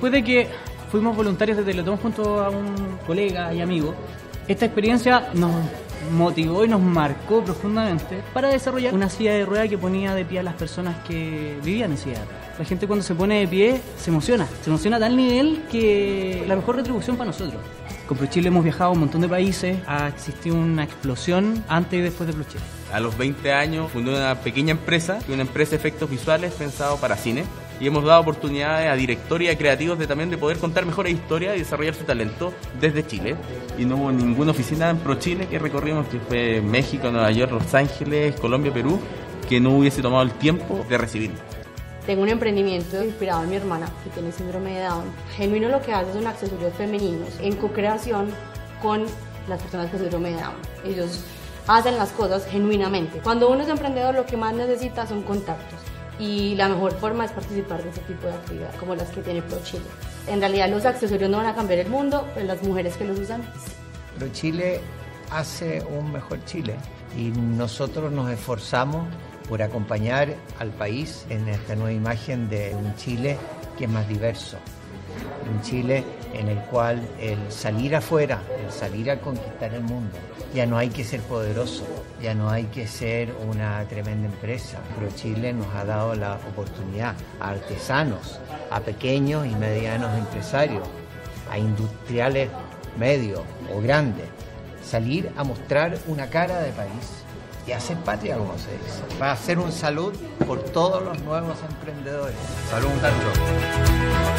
después de que fuimos voluntarios de Teletón junto a un colega y amigo, esta experiencia nos motivó y nos marcó profundamente para desarrollar una silla de ruedas que ponía de pie a las personas que vivían en silla de ruedas. La gente cuando se pone de pie se emociona a tal nivel que la mejor retribución para nosotros. Con ProChile hemos viajado a un montón de países, ha existido una explosión antes y después de ProChile. A los 20 años fundé una pequeña empresa, una empresa de efectos visuales pensado para cine, y hemos dado oportunidades a directores y a creativos de poder contar mejores historias y desarrollar su talento desde Chile. Y no hubo ninguna oficina en ProChile que recorrimos, que fue México, Nueva York, Los Ángeles, Colombia, Perú, que no hubiese tomado el tiempo de recibirnos. Tengo un emprendimiento inspirado en mi hermana, que tiene síndrome de Down. Genuino lo que hace son accesorios femeninos en co-creación con las personas con síndrome de Down. Ellos hacen las cosas genuinamente. Cuando uno es emprendedor, lo que más necesita son contactos. Y la mejor forma es participar de ese tipo de actividades, como las que tiene ProChile. En realidad los accesorios no van a cambiar el mundo, pero las mujeres que los usan. ProChile hace un mejor Chile y nosotros nos esforzamos por acompañar al país en esta nueva imagen de un Chile que es más diverso. Un Chile en el cual el salir afuera, el salir a conquistar el mundo, ya no hay que ser poderoso, ya no hay que ser una tremenda empresa. ProChile nos ha dado la oportunidad a artesanos, a pequeños y medianos empresarios, a industriales medios o grandes, salir a mostrar una cara de país y hacer patria, como se dice. Va a ser un salud por todos los nuevos emprendedores. Salud, muchachos.